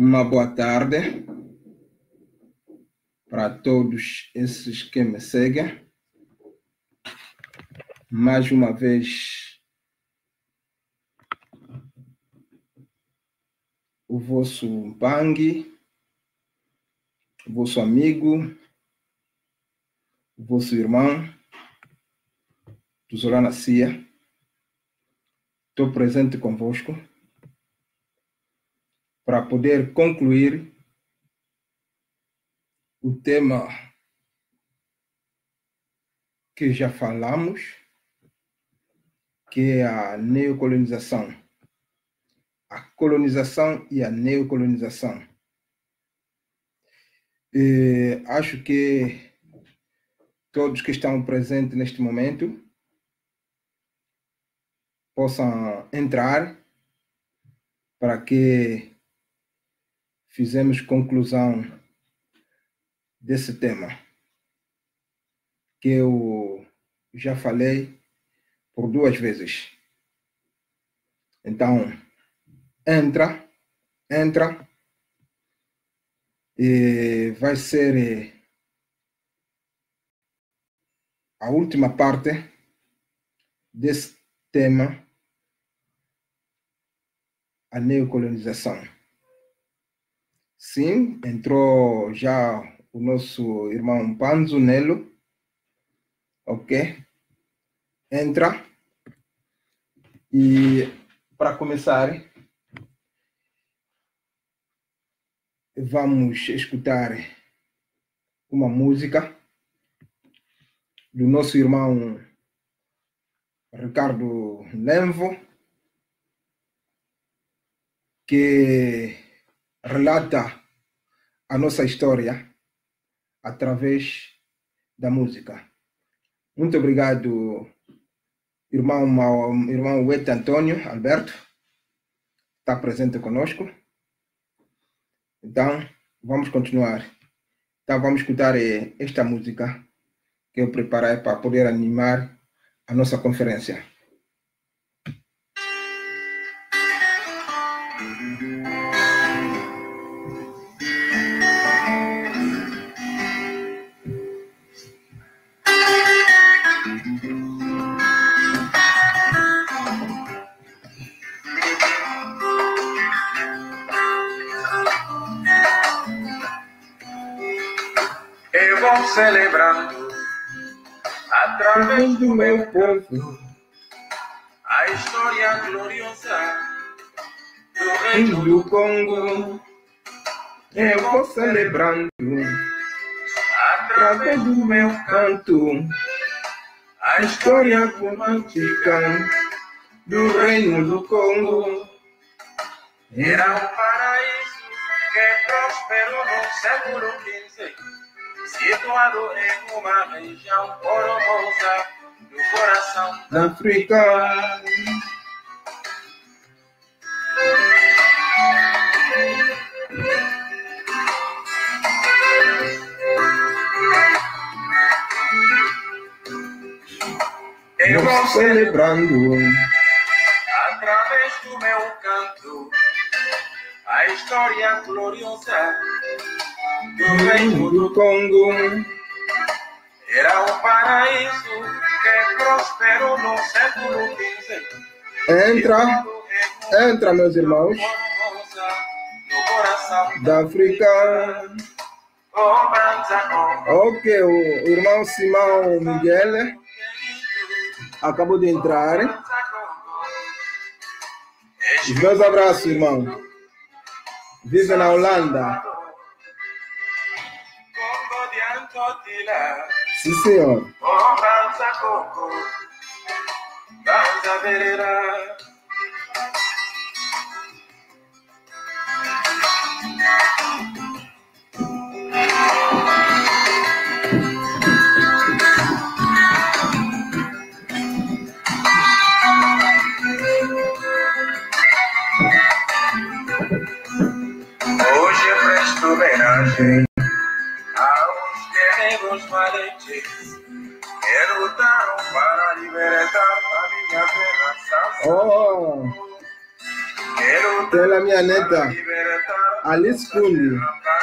Uma boa tarde para todos esses que me seguem. Mais uma vez, o vosso Bang, o vosso amigo, o vosso irmão, do Zorana Cia. Estou presente convosco para poder concluir o tema que já falamos, que é a neocolonização. A colonização e a neocolonização. Acho que todos que estão presentes neste momento possam entrar para que fizemos conclusão desse tema, que eu já falei por 2 vezes. Então, entra, e vai ser a última parte desse tema, a neocolonização. Sim, entrou já o nosso irmão Panzo Nelo, ok? Entra. E para começar, vamos escutar uma música do nosso irmão Ricardo Lenvo, que relata a nossa história através da música. Muito obrigado, irmão Wet Antônio Alberto, está presente conosco. Então, vamos continuar. Então, vamos escutar esta música que eu preparei para poder animar a nossa conferência. Eu vou celebrando através do meu povo a história gloriosa do reino do Congo. Eu vou celebrando através do meu canto a história romântica do reino do Congo. era um paraíso que prosperou no século XV, situado em uma região formosa do coração da África. Eu vou celebrando através do meu canto a história gloriosa do reino do Congo. Era um paraíso que prosperou no século XV. Entra, meus irmãos da África. Ok, o irmão Simão Miguel acabou de entrar. Os meus abraços, irmão. Vive na Holanda. Sim, senhor. Hoje eu presto homenagem aos guerreiros valentes que lutaram para libertar a minha terra. Oh, Que lutaram pela minha para neta. libertar Alice Kundi.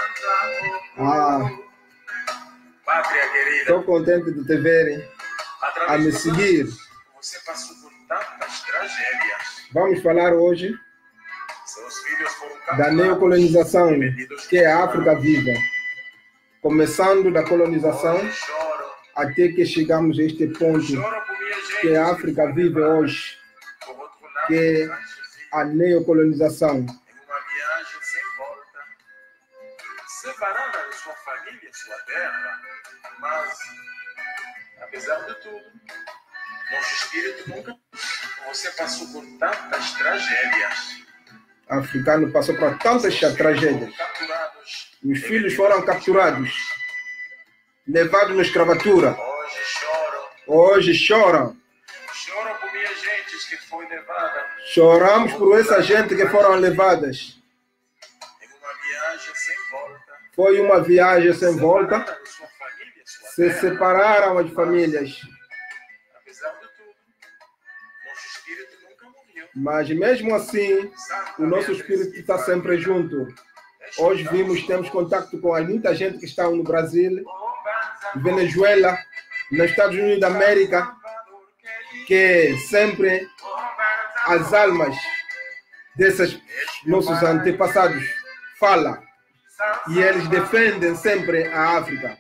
Pátria querida, Estou contente de te ver a me seguir. você passou por tantas tragédias. Vamos falar hoje Seus filhos foram da capturados neocolonização e vendidos que a África vive. Começando da colonização Hoje choro, até que chegamos a este ponto choro por minha gente que a África vive hoje, por outro lado que do Rancho a neocolonização. em uma viagem sem volta, separada de sua família, sua terra, mas, apesar de tudo, nosso espírito nunca. Você passou por tantas tragédias. Africano passou por tantas tragédias. Capturados, Os filhos foram capturados, levados na escravatura. hoje choram, Hoje choram. choram por minha gente que foi levada Choramos por essa gente que foram levadas. em uma viagem sem volta. Foi uma viagem sem volta. Separada de sua família, sua Se terra. separaram as famílias. Apesar de tudo, nosso espírito nunca morreu. Mas mesmo assim, o nosso espírito está sempre junto. Hoje temos contato com muita gente que está no Brasil, Venezuela, nos Estados Unidos da América, que sempre as almas desses nossos antepassados falam e eles defendem sempre a África.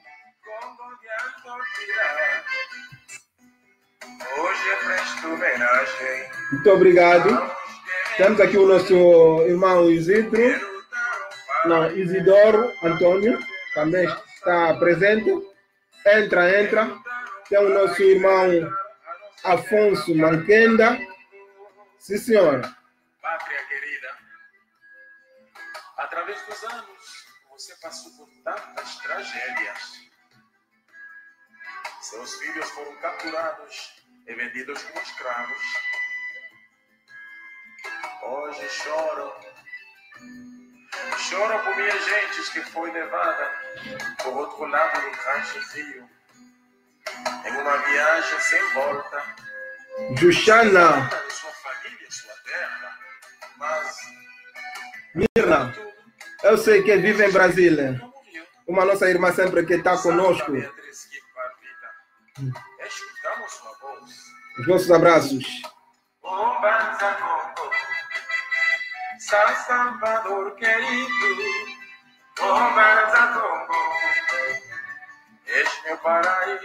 Hoje é presto homenagem. Muito obrigado. Temos aqui o nosso irmão Isidoro Antônio, também está presente. Entra. Tem o nosso irmão Afonso Manquenda. Sim, senhora. Pátria querida, através dos anos, você passou por tantas tragédias. Seus filhos foram capturados e vendidos como escravos. Hoje choram, choram por minha gente que foi levada por outro lado do Rancho Rio, em uma viagem sem volta. Juxana De sua família, sua terra, mas Mirna, eu sei que vive em Brasília. não morreu. Uma nossa irmã sempre que está conosco. Beatriz Kipavita, escutamos sua voz. Os nossos abraços. Ombanza Congo, San Salvador querido, Ombanza Congo, és meu paraíso,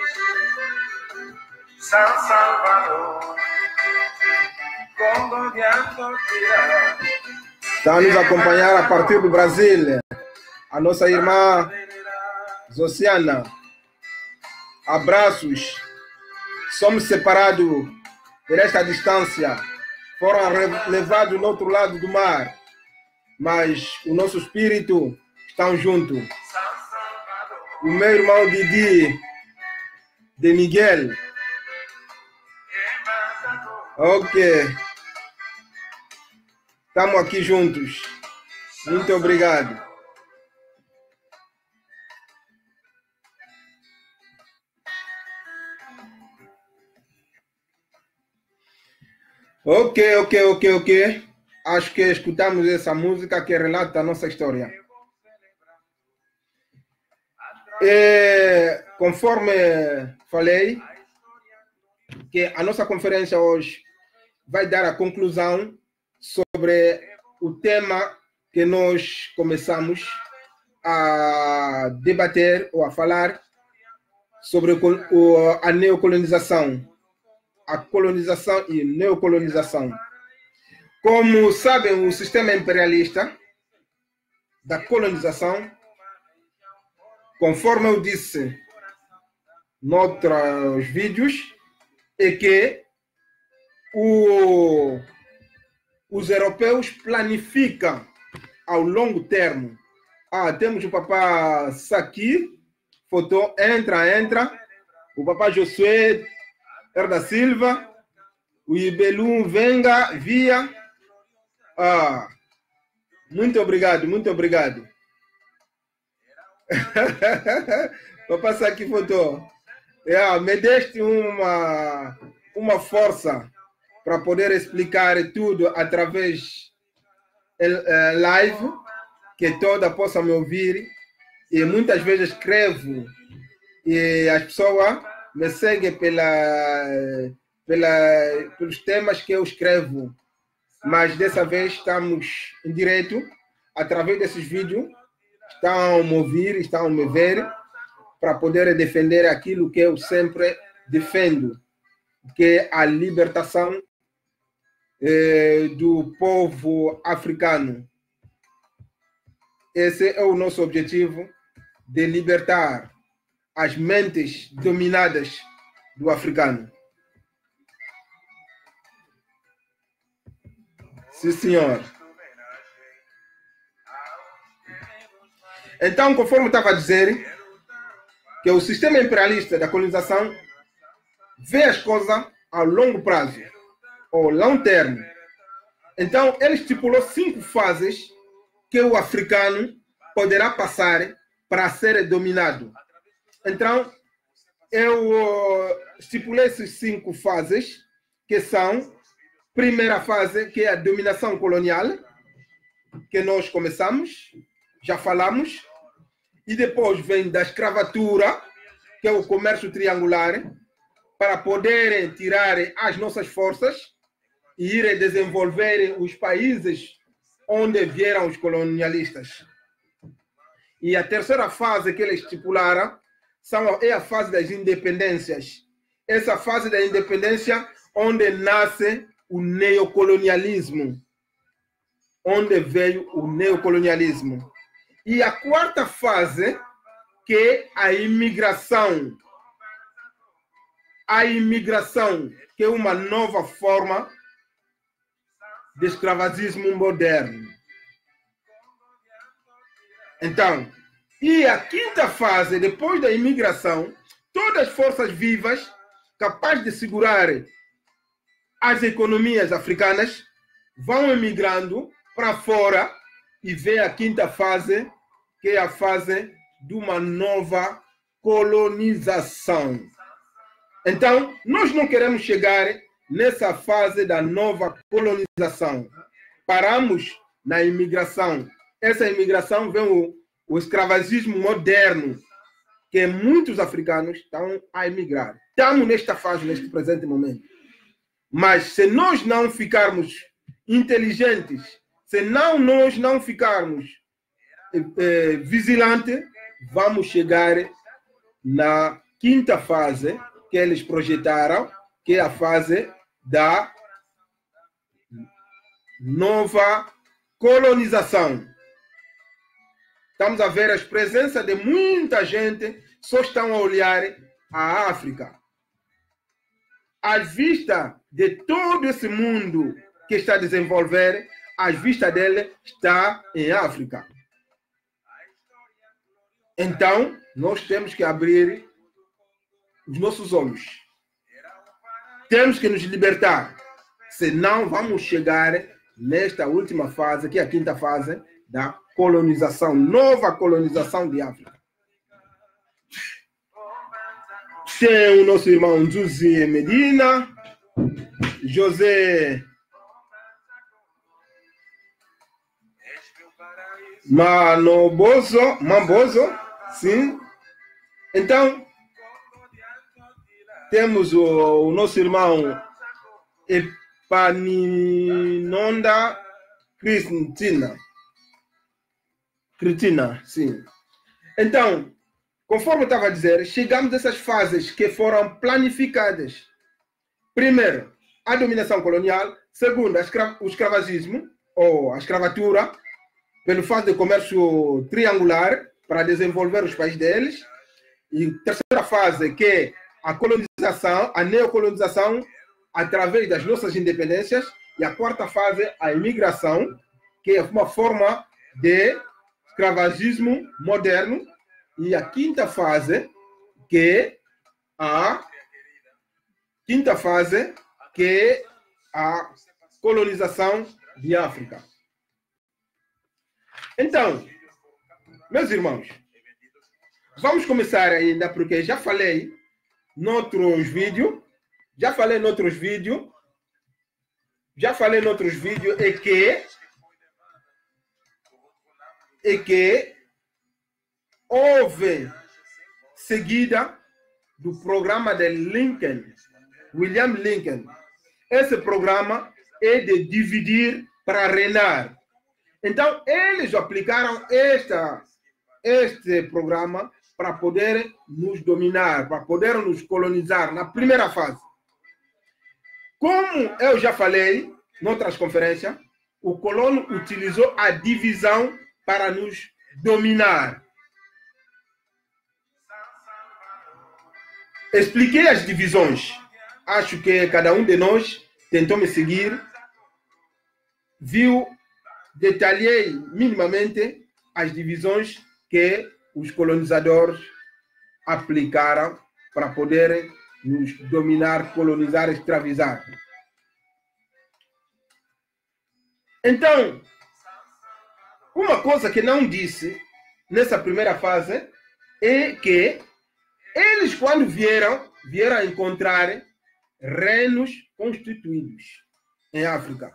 San Salvador, Congo de Antofira, Está a nos acompanhar a partir do Brasil. A nossa irmã Zociana. Abraços. Somos separados por esta distância. Foram levados no outro lado do mar. Mas o nosso espírito está junto. O meu irmão Didi, de Miguel. Ok. Estamos aqui juntos. Muito obrigado. Ok. Acho que escutamos essa música que relata a nossa história. E, conforme falei, que a nossa conferência hoje vai dar a conclusão sobre o tema que nós começamos a debater ou a falar sobre a neocolonização, a colonização e neocolonização. Como sabem, o sistema imperialista da colonização, conforme eu disse em outros vídeos, é que os europeus planificam ao longo termo. Temos o papá Saki, foto, entra. O papá Josué Herda Silva, o Ibelum Venga, Via. Muito obrigado. Papá Saki, foto. Me deste uma força para poder explicar tudo através live. que toda possa me ouvir. E muitas vezes escrevo e as pessoas me seguem pelos temas que eu escrevo. Mas dessa vez estamos em direto, através desses vídeos, estão a me ouvir, estão a me ver, para poder defender aquilo que eu sempre defendo, que é a libertação do povo africano. Esse é o nosso objetivo, de libertar as mentes dominadas do africano. Sim, senhor. Então, conforme estava a dizer, que o sistema imperialista da colonização vê as coisas a longo prazo, ou long term. Então, ele estipulou 5 fases que o africano poderá passar para ser dominado. Então, eu estipulei essas 5 fases, que são: primeira fase, que é a dominação colonial, que nós começamos, já falamos, e depois vem da escravatura, que é o comércio triangular, para poderem tirar as nossas forças e ir desenvolver os países onde vieram os colonialistas. E a terceira fase que eles estipularam é a fase das independências. Essa fase da independência onde nasce o neocolonialismo. Onde veio o neocolonialismo. E a quarta fase, que é a imigração. A imigração, que é uma nova forma de escravagismo moderno. Então, e a quinta fase, depois da imigração, todas as forças vivas capazes de segurar as economias africanas vão emigrando para fora e vem a quinta fase, que é a fase de uma nova colonização. Então, nós não queremos chegar nessa fase da nova colonização. Paramos na imigração. Essa imigração vem o escravagismo moderno, que muitos africanos estão a emigrar. Estamos nesta fase, neste presente momento. Mas se nós não ficarmos inteligentes, se nós não ficarmos vigilantes, vamos chegar na quinta fase que eles projetaram, que é a fase da nova colonização. Estamos a ver a presença de muita gente, só estão a olhar a África. À vista de todo esse mundo que está a desenvolver, a vista dele está em África. Então, nós temos que abrir os nossos olhos. Temos que nos libertar. Senão, vamos chegar nesta última fase, que é a quinta fase da colonização, nova colonização de África. Tem o nosso irmão Zuzi Medina, José Mambozo, sim. Então, temos o nosso irmão Epaninonda Cristina, sim. Então, conforme eu estava a dizer, chegamos a essas fases que foram planificadas. Primeiro, a dominação colonial. Segundo, o escravagismo, ou a escravatura, pelo fato de comércio triangular, para desenvolver os países deles. E terceira fase, que é a colonização, a neocolonização, através das nossas independências. E a quarta fase, a imigração, que é uma forma de escravagismo moderno. E a quinta fase, que é a colonização de África. Então, meus irmãos, vamos começar ainda, porque já falei noutros vídeos, é é que houve seguida do programa de Lincoln, William Lincoln. Esse programa é de dividir para reinar. Então, eles aplicaram este programa para poder nos dominar, para poder nos colonizar na primeira fase. Como eu já falei em outras conferências, o colono utilizou a divisão para nos dominar. Expliquei as divisões. Acho que cada um de nós tentou me seguir, viu, detalhei minimamente as divisões que os colonizadores aplicaram para poderem nos dominar, colonizar, escravizar. Então, uma coisa que não disse nessa primeira fase é que eles, quando vieram encontrar reinos constituídos em África.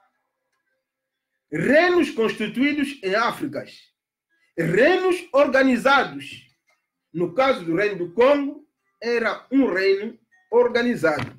Reinos constituídos em África. Reinos organizados. No caso do reino do Congo, era um reino organizado.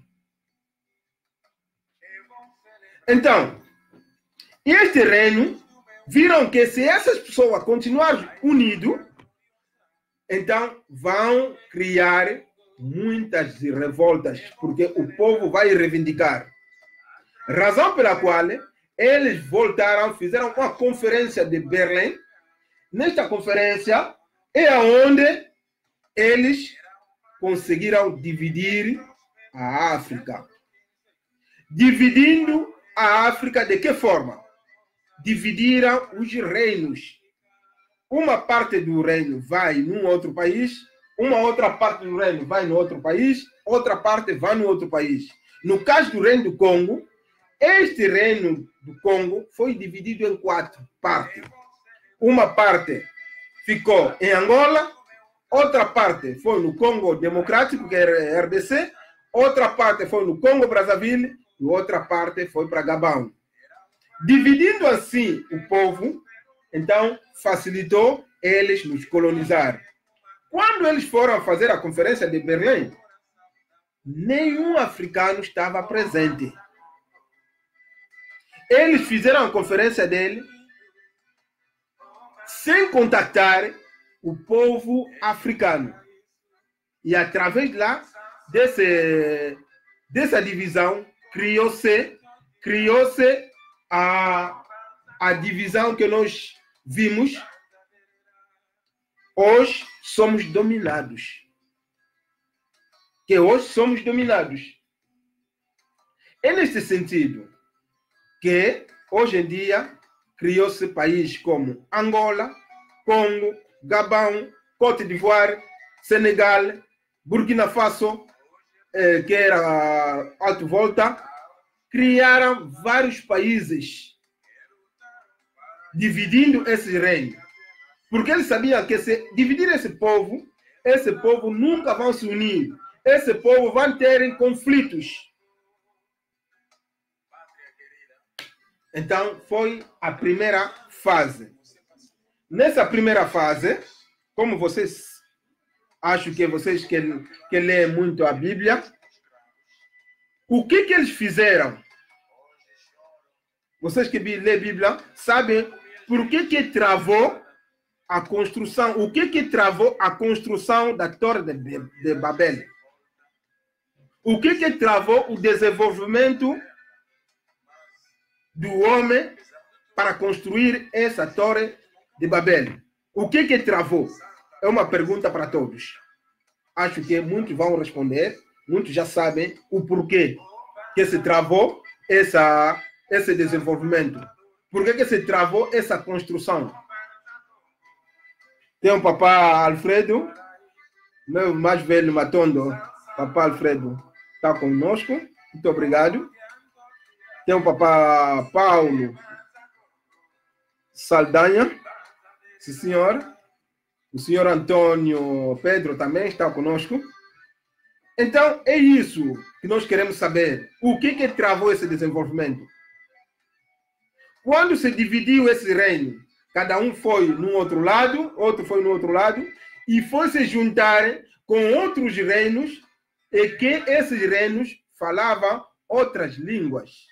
Então, este reino, viram que se essas pessoas continuarem unidas, então vão criar muitas revoltas, porque o povo vai reivindicar. Razão pela qual eles voltaram, fizeram uma conferência de Berlim. Nesta conferência é onde eles conseguiram dividir a África. Dividindo a África de que forma? Dividiram os reinos. Uma parte do reino vai num outro país, uma outra parte do reino vai no outro país, outra parte vai no outro país. No caso do reino do Congo, este reino do Congo foi dividido em 4 partes. Uma parte ficou em Angola, outra parte foi no Congo Democrático, que era RDC, outra parte foi no Congo Brazzaville e outra parte foi para Gabão. Dividindo assim o povo, então facilitou eles nos colonizar. Quando eles foram fazer a conferência de Berlim, nenhum africano estava presente. Eles fizeram a conferência dele sem contactar o povo africano. E através lá dessa divisão, criou-se a divisão que nós vimos. Hoje somos dominados. É nesse sentido que hoje em dia criou-se países como Angola, Congo, Gabão, Côte d'Ivoire, Senegal, Burkina Faso, que era Alto Volta. Criaram vários países dividindo esse reino. Porque eles sabiam que se dividir esse povo nunca vai se unir. Esse povo vai ter conflitos. Então, foi a primeira fase. Nessa primeira fase, como vocês, acho que vocês que lêem muito a Bíblia, o que eles fizeram? Vocês que lêem a Bíblia, sabem por que travou a construção, o que travou a construção da Torre de Babel? O que travou o desenvolvimento do homem para construir essa Torre de Babel? O que travou? É uma pergunta para todos. Acho que muitos vão responder, muitos já sabem o porquê que se travou esse desenvolvimento. Por que se travou essa construção? Tem o papá Alfredo, meu mais velho Matondo, papá Alfredo, está conosco. Muito obrigado. Tem o papá Paulo Saldanha, sim senhor. O senhor Antônio Pedro também está conosco. Então, é isso que nós queremos saber. O que travou esse desenvolvimento? Quando se dividiu esse reino, Cada um foi num outro lado, outro foi no outro lado, e foi se juntar com outros reinos, e que esses reinos falavam outras línguas.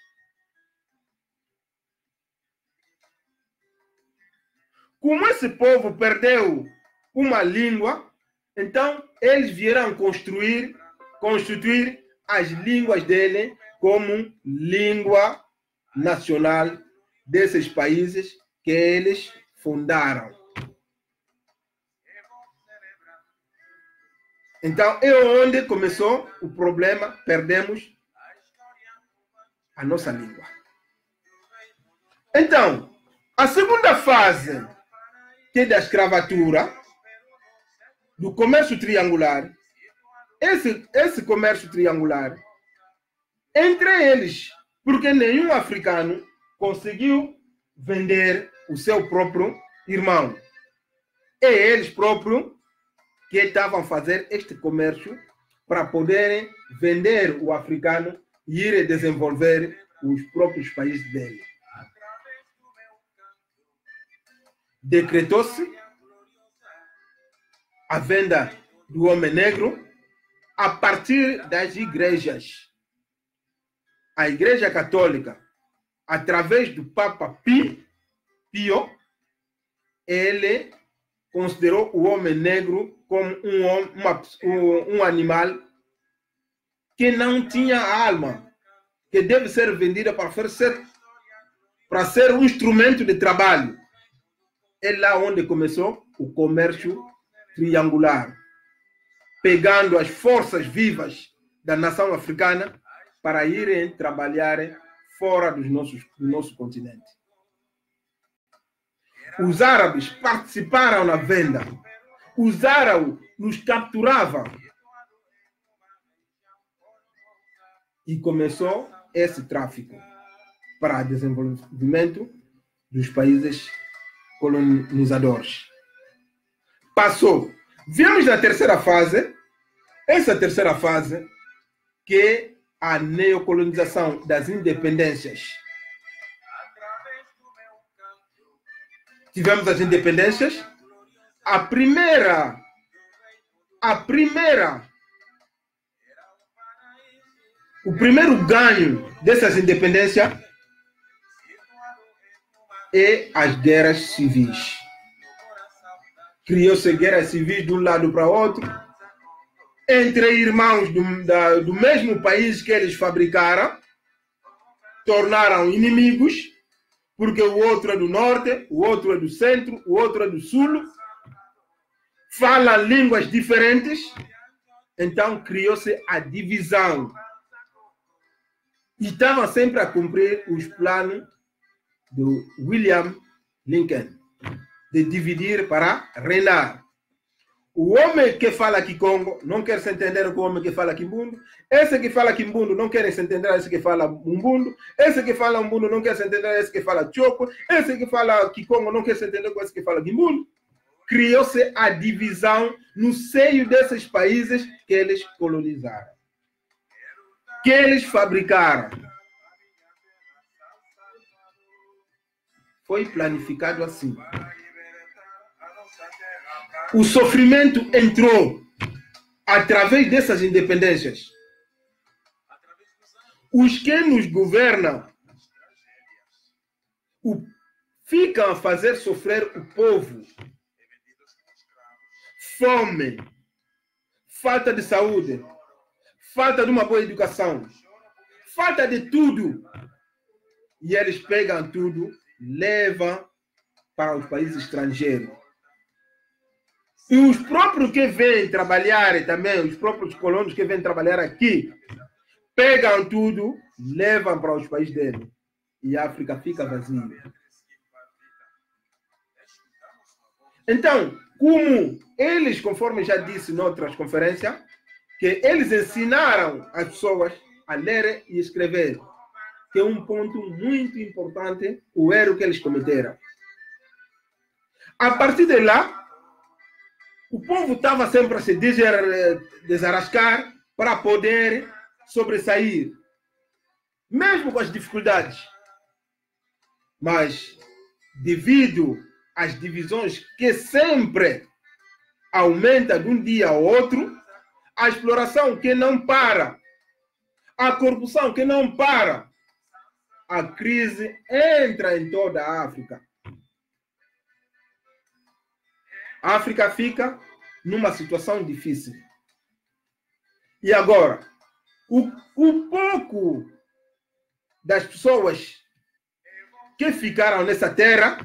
Como esse povo perdeu uma língua, então eles vieram constituir as línguas dele como língua nacional desses países que eles fundaram. Então, é onde começou o problema, perdemos a nossa língua. Então, a segunda fase, que é da escravatura, do comércio triangular, esse comércio triangular, entre eles, porque nenhum africano conseguiu vender o seu próprio irmão. É eles próprios que estavam a fazer este comércio para poderem vender o africano e ir desenvolver os próprios países dele. Decretou-se a venda do homem negro a partir das igrejas. A Igreja Católica, através do Papa Pio, ele considerou o homem negro como um animal que não tinha alma, que deve ser vendida para ser um instrumento de trabalho. É lá onde começou o comércio triangular, pegando as forças vivas da nação africana para irem trabalhar fora do nosso continente. Os árabes participaram na venda, os árabes nos capturavam. E começou esse tráfico para desenvolvimento dos países colonizadores. Passou. Viemos na terceira fase, essa terceira fase, que é a neocolonização das independências. Tivemos as independências. O primeiro ganho dessas independências é as guerras civis. Criou-se guerras civis de um lado para o outro, entre irmãos do mesmo país que eles fabricaram, tornaram inimigos, porque o outro é do norte, o outro é do centro, o outro é do sul, falam línguas diferentes, então criou-se a divisão. E estavam sempre a cumprir os planos do William Lincoln, de dividir para reinar. O homem que fala Kikongo não quer se entender com o homem que fala Kimbundo. Esse que fala Kimbundo não quer se entender com esse que fala Umbundo. Esse que fala Umbundo não quer se entender com esse que fala Choco. Esse que fala Kikongo não quer se entender com esse que fala Kimbundo. Criou-se a divisão no seio desses países que eles colonizaram, que eles fabricaram. Foi planificado assim. O sofrimento entrou através dessas independências. Os que nos governam ficam a fazer sofrer o povo. Fome, falta de saúde, falta de uma boa educação, falta de tudo. E eles pegam tudo, levam para os países estrangeiros. E os próprios que vêm trabalhar também, os próprios colonos que vêm trabalhar aqui, pegam tudo, levam para os países deles. E a África fica vazia. Então, como eles, conforme já disse em outras conferências, que eles ensinaram as pessoas a ler e escrever, que é um ponto muito importante, o erro que eles cometeram. A partir de lá, o povo estava sempre a se desarrascar para poder sobressair, mesmo com as dificuldades. Mas, devido as divisões que sempre aumenta de um dia ao outro, a exploração que não para, a corrupção que não para, a crise entra em toda a África. A África fica numa situação difícil. E agora, o pouco das pessoas que ficaram nessa terra,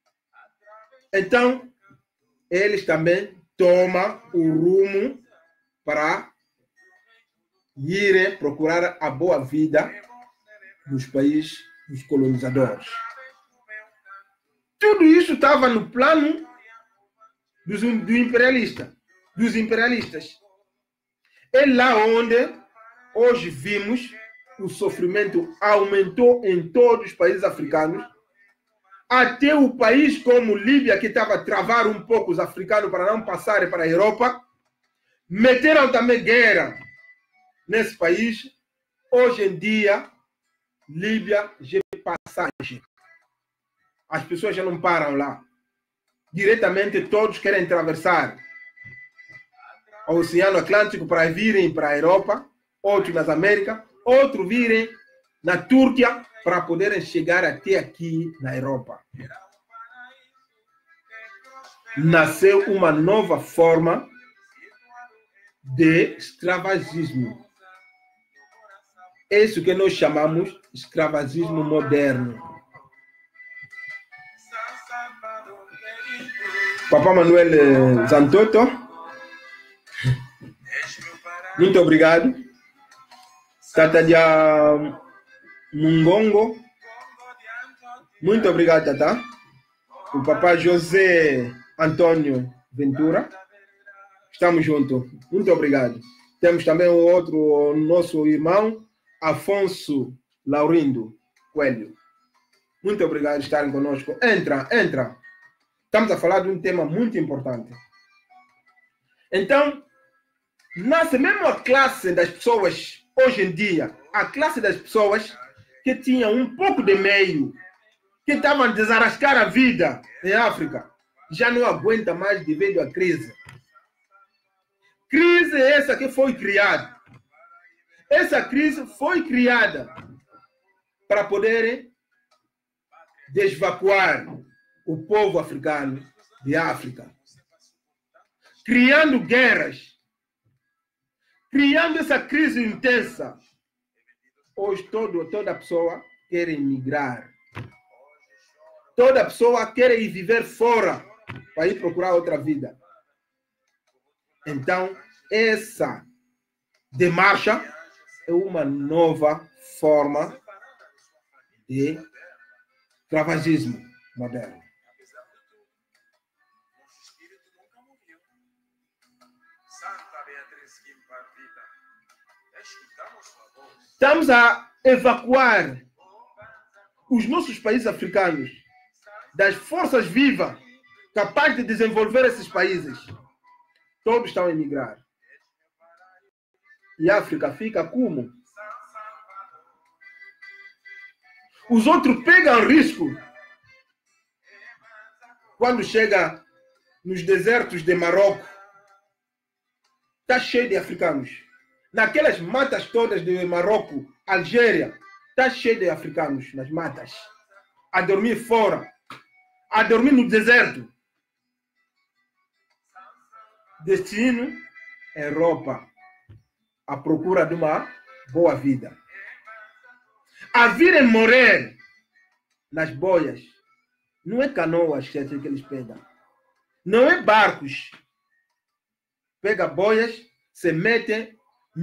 então eles também tomam o rumo para irem procurar a boa vida nos países dos colonizadores. Tudo isso estava no plano dos imperialistas. É lá onde hoje vimos o sofrimento aumentou em todos os países africanos, até o país como Líbia, que estava a travar um pouco os africanos para não passarem para a Europa, meteram também guerra nesse país. Hoje em dia, Líbia já é passagem. As pessoas já não param lá. Diretamente todos querem atravessar o Oceano Atlântico para virem para a Europa, outros nas Américas, outros virem na Turquia para poderem chegar até aqui na Europa. Nasceu uma nova forma de escravagismo. É isso que nós chamamos de escravagismo moderno. Papá Manuel Zantoto, muito obrigado. Tata de Mungongo, muito obrigado, Tata. O papá José Antônio Ventura, estamos juntos, muito obrigado. Temos também o nosso irmão Afonso Laurindo Coelho. Muito obrigado por estarem conosco. Entra. Estamos a falar de um tema muito importante. Então, nasce mesmo a classe das pessoas, hoje em dia, a classe das pessoas que tinham um pouco de meio, que estavam a desarrascar a vida em África, já não aguenta mais devido à crise. Crise essa que foi criada. Essa crise foi criada para poder desvacuar o povo africano de África, criando guerras, criando essa crise intensa. Hoje toda pessoa quer emigrar. Toda pessoa quer ir viver fora para ir procurar outra vida. Então, essa demarcha é uma nova forma de escravagismo moderno. Estamos a evacuar os nossos países africanos das forças vivas capazes de desenvolver esses países. Todos estão a emigrar. E a África fica como? Os outros pegam risco quando chega nos desertos de Marrocos. Está cheio de africanos. Naquelas matas todas de Marrocos, Algéria, está cheio de africanos nas matas. A dormir fora. A dormir no deserto. Destino, Europa. À procura de uma boa vida. A virem morrer nas boias. Não é canoas que eles pegam. Não é barcos. Pega boias, se metem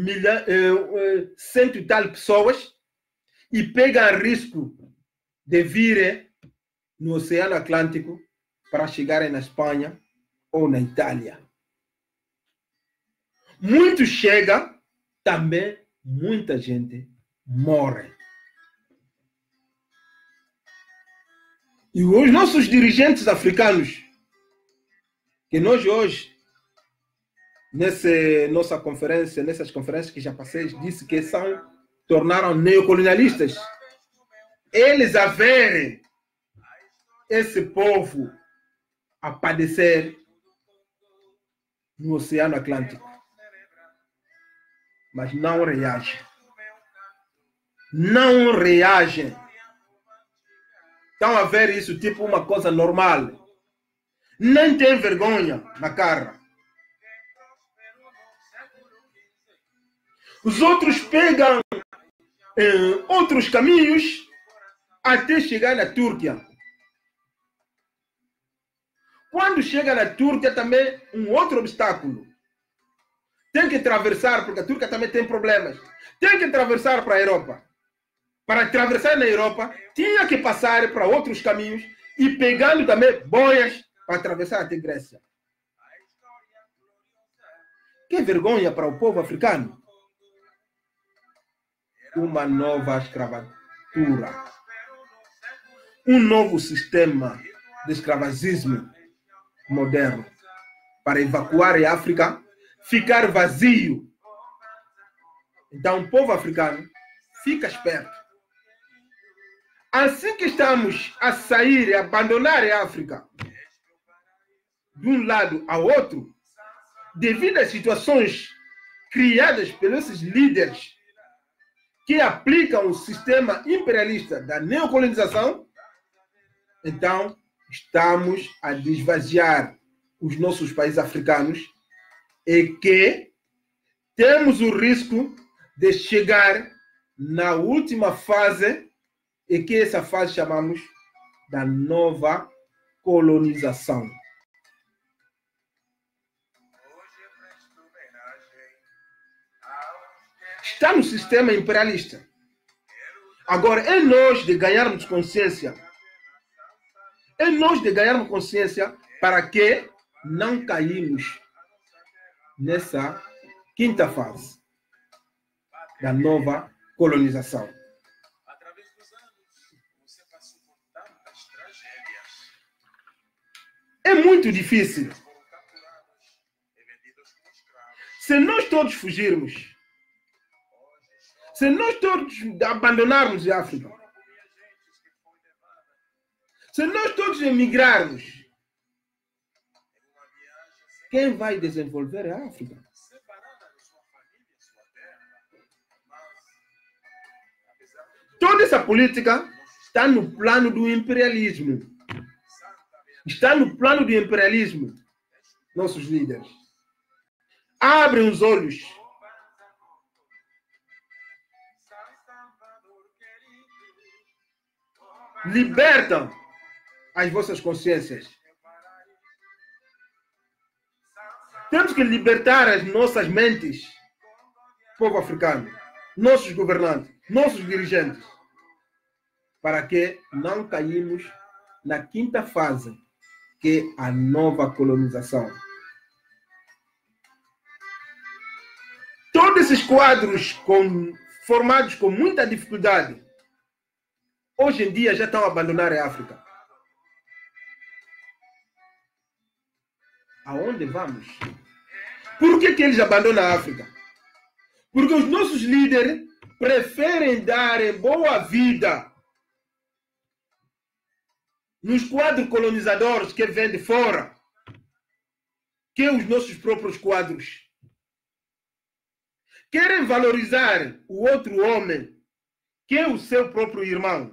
cento e tal pessoas e pegam risco de virem no Oceano Atlântico para chegarem na Espanha ou na Itália. Muitos chegam, também muita gente morre. E os nossos dirigentes africanos, que nós hoje, nessas conferências que já passei, disse que tornaram neocolonialistas. Eles a verem esse povo a padecer no Oceano Atlântico, mas não reagem. Não reagem. Estão a ver isso tipo uma coisa normal. Nem tem vergonha na cara. Os outros pegam outros caminhos até chegar na Turquia. Quando chega na Turquia também um outro obstáculo. Tem que atravessar, porque a Turquia também tem problemas. Tem que atravessar para a Europa. Para atravessar na Europa, tinha que passar para outros caminhos e pegando também boias para atravessar até Grécia. Que vergonha para o povo africano. Uma nova escravatura. Um novo sistema de escravagismo moderno para evacuar a África, ficar vazio. Então o povo africano fica esperto. Assim que estamos a sair e abandonar a África de um lado ao outro, devido às situações criadas pelos líderes que aplicam o sistema imperialista da neocolonização, então estamos a desvaziar os nossos países africanos e que temos o risco de chegar na última fase, e que essa fase chamamos da nova colonização. Está no sistema imperialista. Agora, é nós de ganharmos consciência. É nós de ganharmos consciência para que não caímos nessa quinta fase da nova colonização. Através dos anos, você passou por tantas tragédias. É muito difícil. Foram capturados e vendidos como escravos. Se nós todos fugirmos, se nós todos abandonarmos a África, Choram por minha gente que foi levada se nós todos emigrarmos, em uma viagem sem quem vai desenvolver a África? separada de sua família e sua terra. Mas, apesar de tudo, Toda essa política está no plano do imperialismo. Santa Está no plano do imperialismo. Nossos líderes abrem os olhos. Libertam as vossas consciências. Temos que libertar as nossas mentes, povo africano, nossos governantes, nossos dirigentes, para que não caímos na quinta fase, que é a nova colonização. Todos esses quadros formados com muita dificuldade, hoje em dia já estão a abandonar a África. Aonde vamos? Por que eles abandonam a África? Porque os nossos líderes preferem dar boa vida nos quadros colonizadores que vêm de fora, que os nossos próprios quadros. Querem valorizar o outro homem, que é o seu próprio irmão.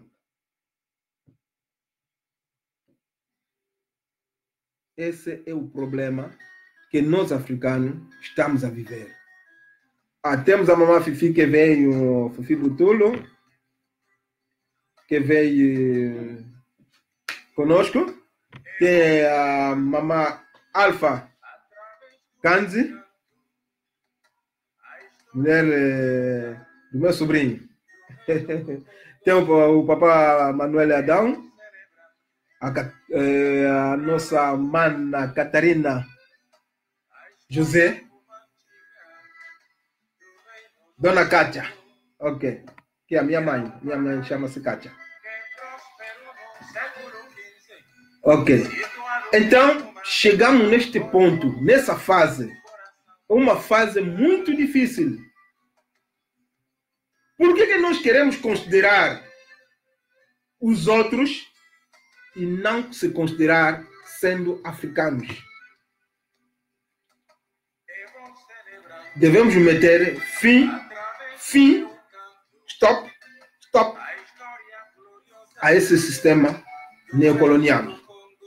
Esse é o problema que nós africanos estamos a viver. Temos a mamãe Fifi que veio, Fifi Butulo, que veio conosco. Tem a mamãe Alfa Kanzi, mulher do meu sobrinho. Tem o papá Manuel Adão, a nossa mana Catarina José, Dona Kátia, ok, que é a minha mãe chama-se Kátia. Ok, então chegamos neste ponto, nessa fase, uma fase muito difícil. Por que nós queremos considerar os outros e não se considerar sendo africanos. Devemos meter stop a esse sistema neocolonial.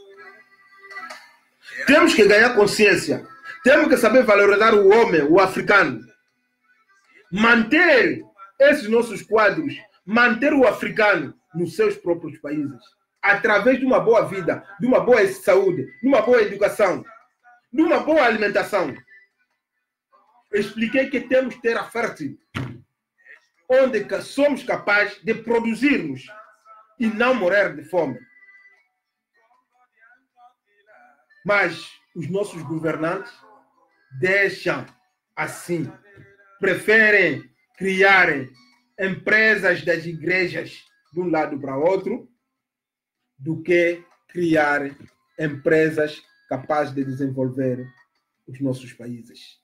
Temos que ganhar consciência. Temos que saber valorizar o homem, o africano. Manter esses nossos quadros, manter o africano nos seus próprios países, através de uma boa vida, de uma boa saúde, de uma boa educação, de uma boa alimentação. Expliquei que temos terra fértil, onde somos capazes de produzirmos e não morrer de fome. Mas os nossos governantes deixam assim, preferem criarem empresas das igrejas de um lado para outro, do que criar empresas capazes de desenvolver os nossos países.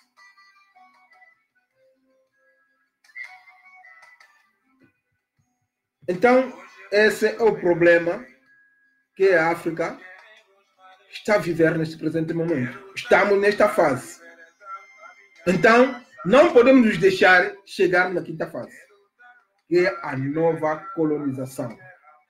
Então, esse é o problema que a África está a viver neste presente momento. Estamos nesta fase. Então, não podemos nos deixar chegar na quinta fase, que é a nova colonização.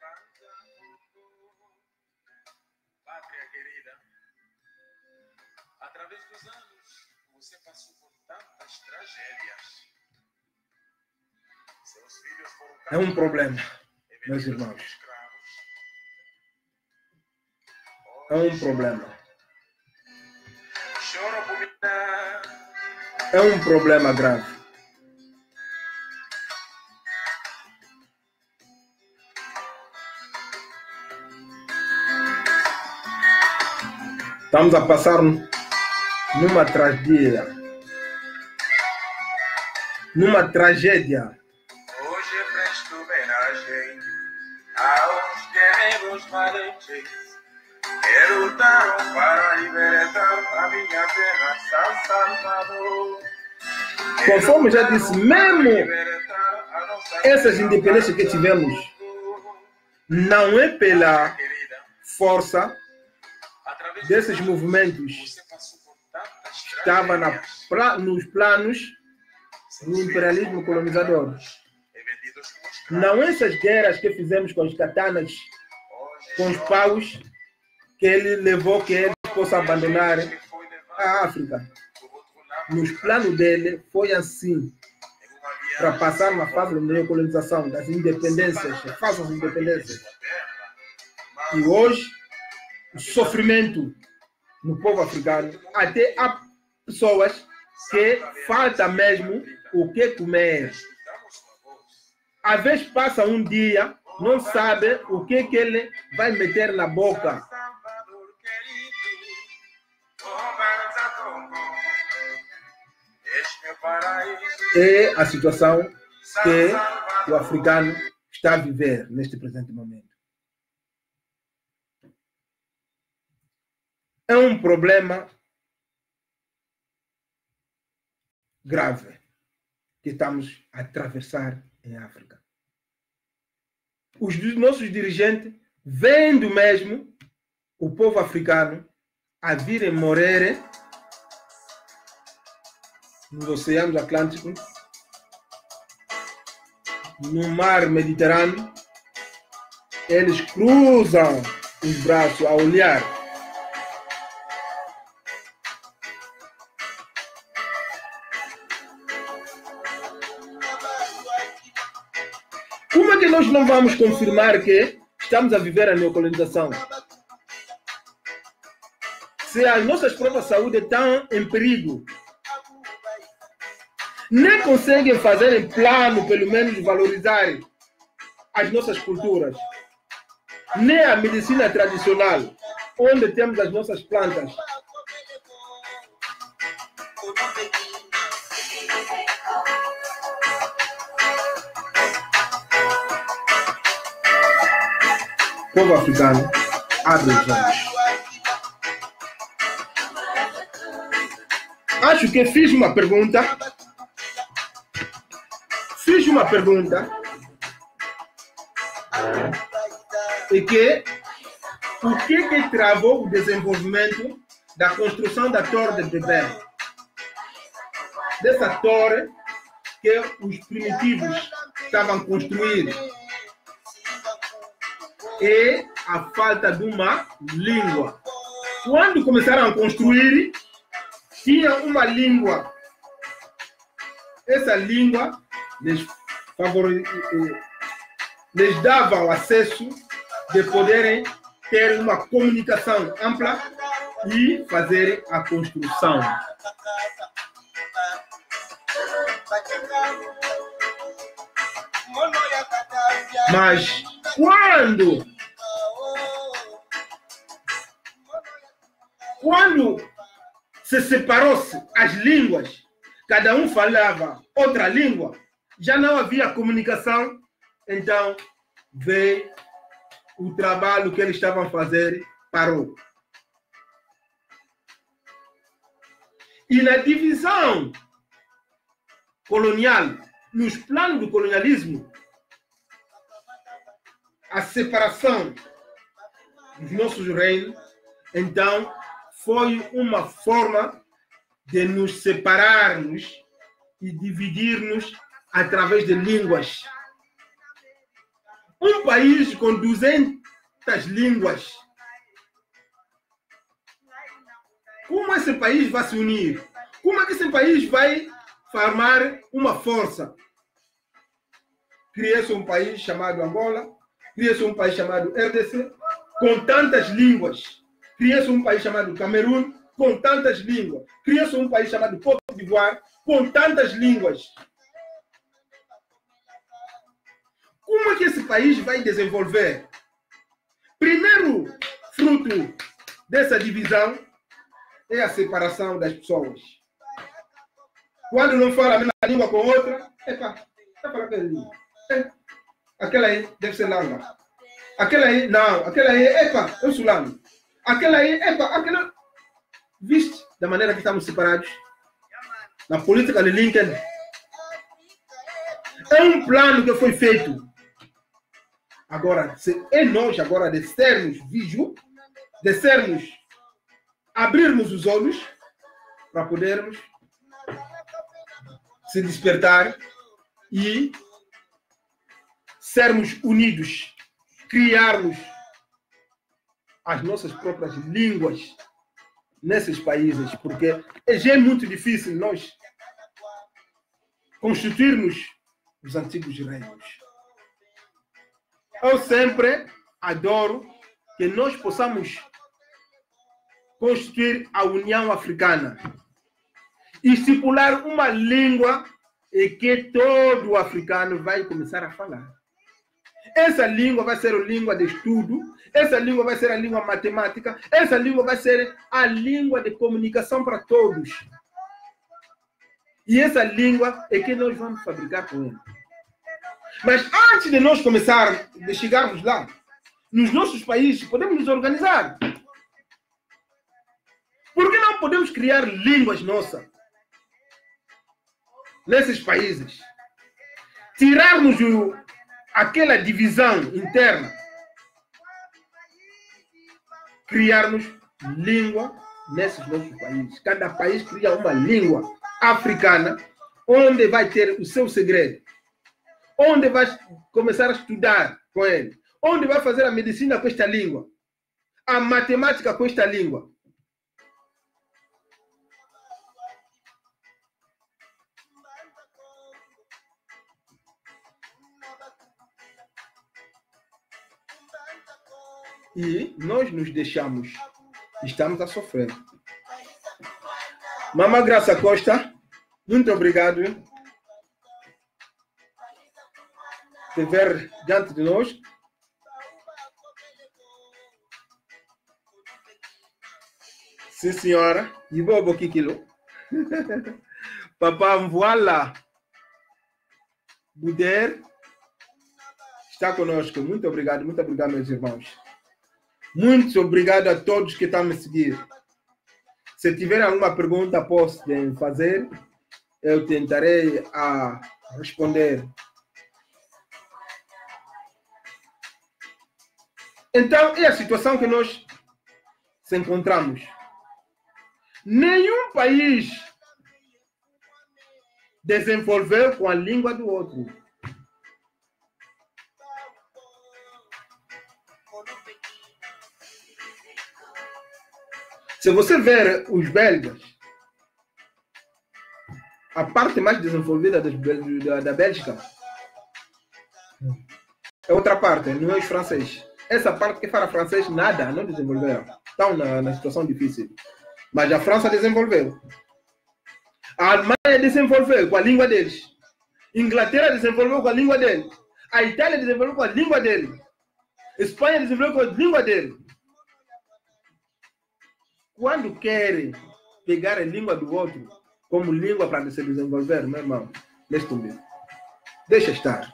Pátria querida, através dos anos, você passou por tantas tragédias. Seus filhos foram É um problema, meus irmãos. É um problema. É um problema grave. Estamos a passar numa tragédia. Hoje presto homenagem aos guerreiros valentes que lutaram para libertar a minha terra, São Salvador. Conforme já disse, mesmo essas independências que tivemos, não é pela força desses movimentos que estavam nos planos do imperialismo colonizador. Não essas guerras que fizemos com as katanas, com os paus, que ele levou que eles possam abandonar a África. Nos planos dele foi assim, para passar uma fase de neocolonização, das independências, falsas independências. E hoje, o sofrimento no povo africano, até há pessoas que falta mesmo o que comer. Às vezes passa um dia, não sabe o que ele vai meter na boca. É a situação que o africano está a viver neste presente momento. É um problema grave que estamos a atravessar em África. Os nossos dirigentes, vendo mesmo o povo africano a virem morrer nos oceanos Atlânticos, no mar Mediterrâneo, eles cruzam os braços a olhar. Como é que nós não vamos confirmar que estamos a viver a neocolonização? Se as nossas próprias saúdes estão em perigo, nem conseguem fazer em plano, pelo menos, valorizar as nossas culturas, nem a medicina tradicional, onde temos as nossas plantas. Povo africano, abre os olhos. Acho que fiz uma pergunta. E que o que travou o desenvolvimento da construção da Torre de Babel? Dessa torre que os primitivos estavam construindo. E a falta de uma língua. Quando começaram a construir, tinha uma língua. Essa língua lhes dava o acesso de poderem ter uma comunicação ampla e fazer a construção. Mas quando se separou-se as línguas, cada um falava outra língua, já não havia comunicação, então veio o trabalho que eles estavam a fazer, parou. E na divisão colonial, nos planos do colonialismo, a separação dos nossos reinos, então, foi uma forma de nos separarmos e dividirmos através de línguas. Um país com 200 línguas, como esse país vai se unir? Como é que esse país vai formar uma força? Cria-se um país chamado Angola, cria-se um país chamado RDC, com tantas línguas. Cria-se um país chamado Camerun, com tantas línguas. Cria-se um país chamado Côte d'Ivoire, com tantas línguas. Como é que esse país vai desenvolver? Primeiro fruto dessa divisão é a separação das pessoas. Quando não fala a mesma língua com outra, vai falar aquela língua. Aquela aí deve ser langa. Aquela aí, não. Aquela aí, eu sou langa. Aquela aí, aquela... Viste da maneira que estamos separados? Na política de Lincoln. É um plano que foi feito. Agora, é nós agora de sermos vídeos, de sermos, abrirmos os olhos para podermos se despertar e sermos unidos, criarmos as nossas próprias línguas nesses países, porque já é muito difícil nós constituirmos os antigos reinos. Eu sempre adoro que nós possamos constituir a União Africana e estipular uma língua e que todo africano vai começar a falar. Essa língua vai ser a língua de estudo, essa língua vai ser a língua matemática, essa língua vai ser a língua de comunicação para todos. E essa língua é que nós vamos fabricar com ela. Mas antes de nós começar, de chegarmos lá, nos nossos países, podemos nos organizar. Por que não podemos criar línguas nossas nesses países? Tirarmos aquela divisão interna. Criarmos língua nesses nossos países. Cada país cria uma língua africana, onde vai ter o seu segredo. Onde vai começar a estudar com ele. Onde vai fazer a medicina com esta língua. A matemática com esta língua. E nós nos deixamos. Estamos a sofrer. Mamãe Graça Costa, muito obrigado por ver diante de nós. Sim, senhora. E vou aqui quilo. Papá Mvoala Buder está conosco. Muito obrigado, meus irmãos. Muito obrigado a todos que estão me seguindo. Se tiver alguma pergunta, posso fazer. Eu tentarei a responder. Então, é a situação que nós se encontramos. Nenhum país desenvolveu com a língua do outro. Se você ver os belgas, a parte mais desenvolvida da Bélgica é outra parte, não é os franceses. Essa parte que fala francês, nada, não desenvolveram. Estão na situação difícil. Mas a França desenvolveu. A Alemanha desenvolveu com a língua deles. A Inglaterra desenvolveu com a língua dele. A Itália desenvolveu com a língua dele. A Espanha desenvolveu com a língua dele. Quando querem pegar a língua do outro como língua para se desenvolver, meu irmão, deixa estar.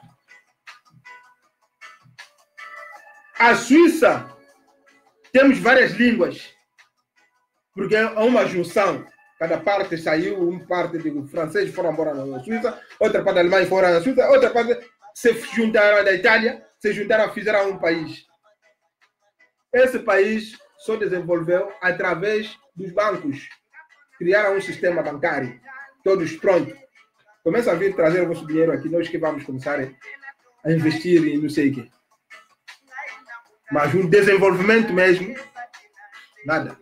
A Suíça, temos várias línguas, porque é uma junção. Cada parte saiu, uma parte do francês foram embora na Suíça, outra parte da Alemanha foram na Suíça, outra parte se juntaram da Itália, se juntaram, fizeram um país. Esse país só desenvolveu através dos bancos. Criaram um sistema bancário. Todos prontos. Começa a vir trazer o vosso dinheiro aqui, nós que vamos começar a investir em não sei o quê. Mas um desenvolvimento mesmo, nada.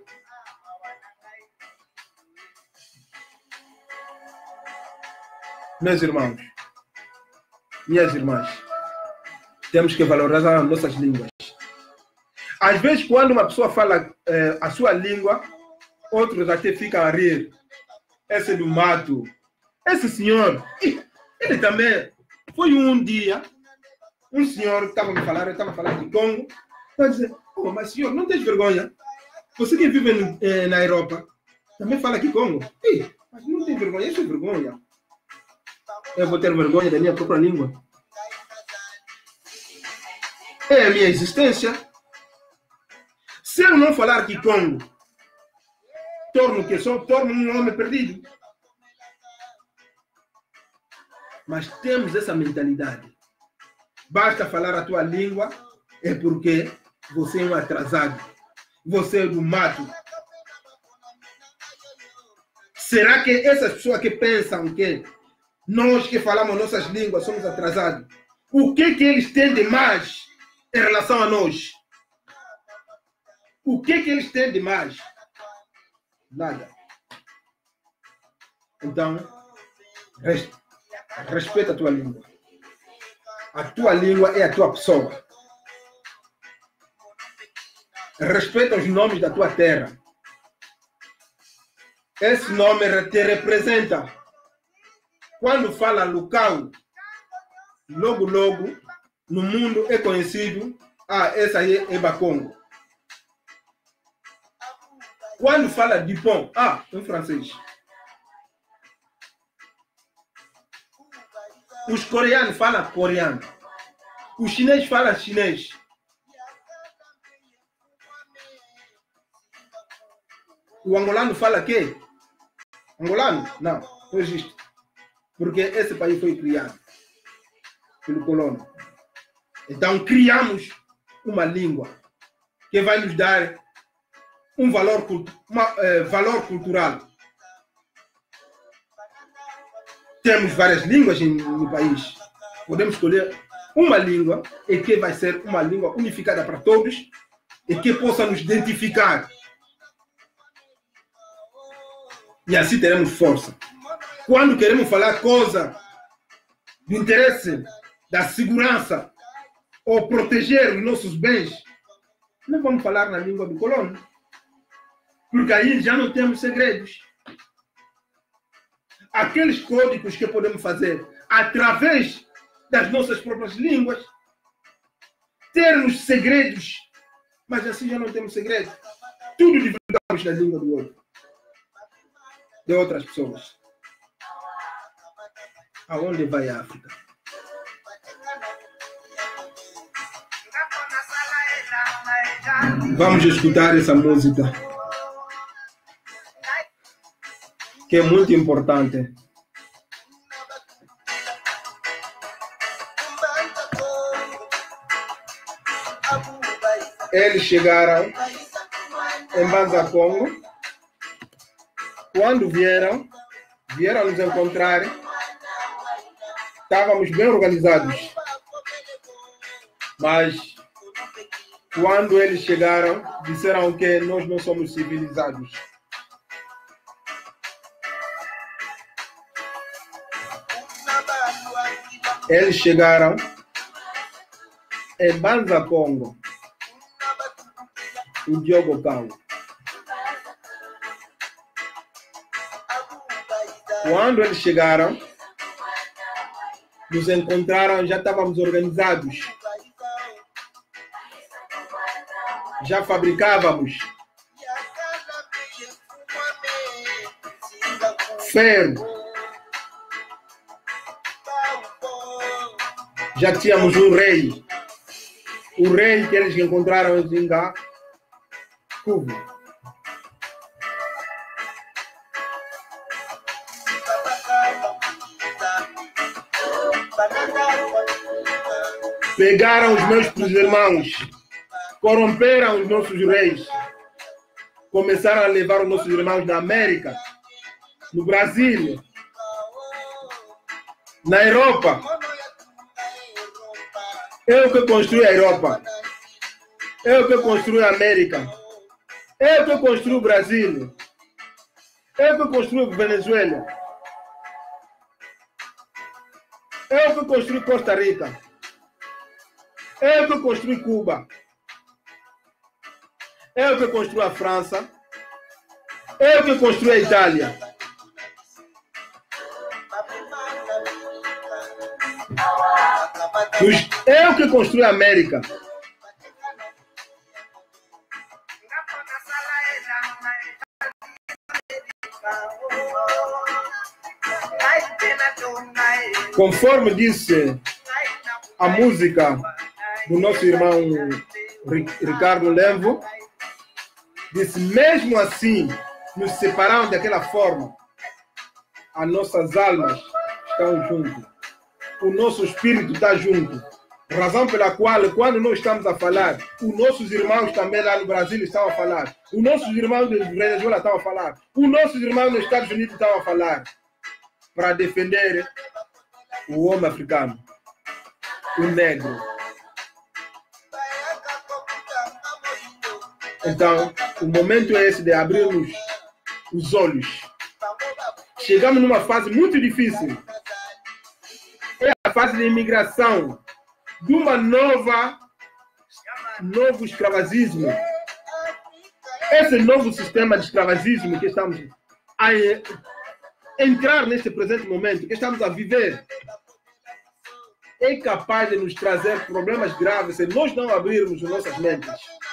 Meus irmãos, minhas irmãs, temos que valorizar as nossas línguas. Às vezes, quando uma pessoa fala a sua língua, outros até ficam a rir. Esse do mato, esse senhor, ele também foi um dia, um senhor que estava me falando, eu estava falando de Congo, eu disse, oh, mas senhor, não tem vergonha? Você que vive na Europa, também fala que Congo. Mas não tem vergonha, isso é vergonha. Eu vou ter vergonha da minha própria língua. É a minha existência. Se eu não falar que Congo, torno um homem perdido. Mas temos essa mentalidade. Basta falar a tua língua, é porque você é um atrasado. Você é do mato. Será que essas pessoas que pensam que nós que falamos nossas línguas somos atrasados, o que eles têm de mais em relação a nós? O que eles têm de mais? Nada. Então, respeita a tua língua. A tua língua é a tua pessoa. Respeita os nomes da tua terra. Esse nome te representa. Quando fala local, logo, no mundo é conhecido, esse aí é Bakongo. Quando fala de pão, em francês. Os coreanos falam coreano. Os chineses falam chinês. O angolano fala quê? Angolano? Não existe. Porque esse país foi criado pelo colono. Então criamos uma língua que vai nos dar um valor cultural. Temos várias línguas no país. Podemos escolher uma língua e que vai ser uma língua unificada para todos e que possa nos identificar. E assim teremos força. Quando queremos falar coisa do interesse da segurança ou proteger os nossos bens, não vamos falar na língua do colono. Porque aí já não temos segredos. Aqueles códigos que podemos fazer através das nossas próprias línguas, termos segredos, mas assim já não temos segredos. Tudo divulgamos na língua do outro, de outras pessoas. Aonde vai a África? Vamos escutar essa música, que é muito importante. Eles chegaram em Mbanza, Congo. Quando vieram nos encontrar, estávamos bem organizados. Mas quando eles chegaram, disseram que nós não somos civilizados. Eles chegaram em Mbanza, Congo. O Diogo Cao. Quando eles chegaram, nos encontraram, já estávamos organizados. Já fabricávamos ferro. Já tínhamos um rei. O rei que eles encontraram em Zinga, Cubo. Pegaram os meus irmãos, corromperam os nossos reis, começaram a levar os nossos irmãos na América, no Brasil, na Europa. Eu que construí a Europa, eu que construí a América, eu que construí o Brasil, eu que construí a Venezuela, eu que construí Costa Rica, eu que construí Cuba, eu que construí a França, eu que construí a Itália. Eu que construí a América. Conforme disse a música do nosso irmão Ricardo Lemvo, disse, mesmo assim, nos separaram daquela forma, as nossas almas estão juntas. O nosso espírito está junto. Razão pela qual, quando nós estamos a falar, os nossos irmãos também lá no Brasil estão a falar. Os nossos irmãos de Venezuela estão a falar. Os nossos irmãos nos Estados Unidos estão a falar. Para defender o homem africano, o negro. Então, o momento é esse de abrirmos os olhos. Chegamos numa fase muito difícil. É a fase de imigração de uma novo escravagismo. Esse novo sistema de escravagismo que estamos a entrar neste presente momento, que estamos a viver, é capaz de nos trazer problemas graves se nós não abrirmos nossas mentes.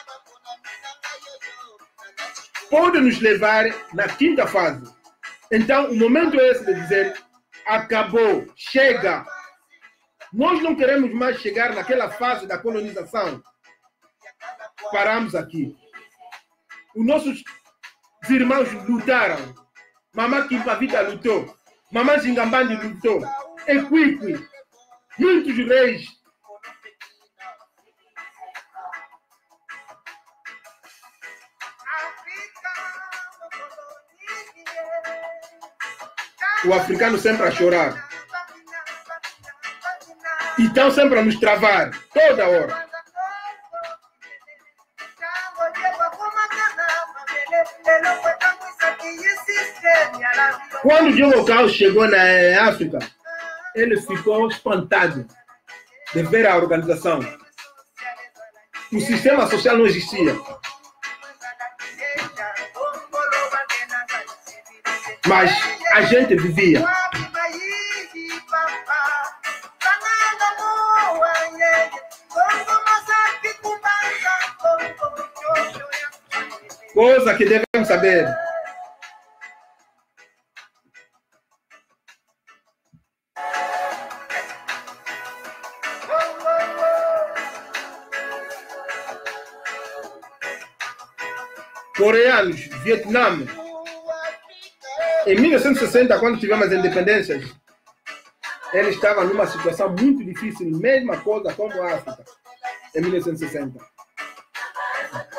Pode nos levar na quinta fase. Então, o momento é esse de dizer, acabou, chega. Nós não queremos mais chegar naquela fase da colonização. Paramos aqui. Os nossos irmãos lutaram. Mamãe Kimpavita lutou. Mamãe Zingambandi lutou. Equipe. Muitos reis. O africano sempre a chorar. E estão sempre a nos travar, toda hora. Quando o Diogo Cao chegou na África, ele ficou espantado de ver a organização. O sistema social não existia. Mas a gente vivia. Coisa que devemos saber. Coreanos, Vietnã. Em 1960, quando tivemos as independências, eles estavam numa situação muito difícil, mesma coisa como a África, em 1960.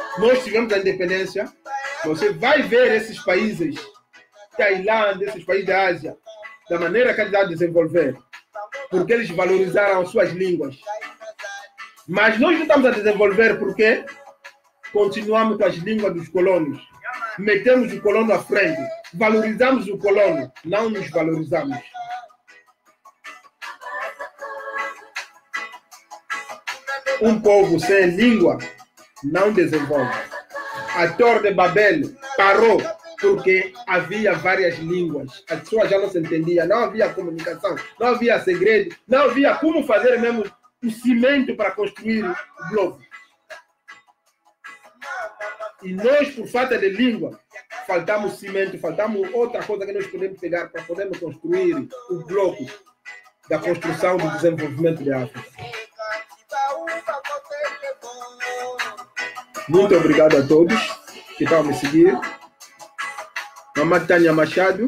nós tivemos a independência, você vai ver esses países, Tailândia, esses países da Ásia, da maneira que eles estão a desenvolver, porque eles valorizaram as suas línguas. Mas nós não estamos a desenvolver porque continuamos com as línguas dos colonos. Metemos o colono à frente, valorizamos o colono, não nos valorizamos. Um povo sem língua não desenvolve. A Torre de Babel parou porque havia várias línguas. As pessoas já não se entendiam, não havia comunicação, não havia segredo, não havia como fazer mesmo o cimento para construir o globo. E nós, por falta de língua, faltamos cimento, faltamos outra coisa que nós podemos pegar para podermos construir o bloco da construção do desenvolvimento da África. Muito obrigado a todos que estão a me seguir. Mamãe Tânia Machado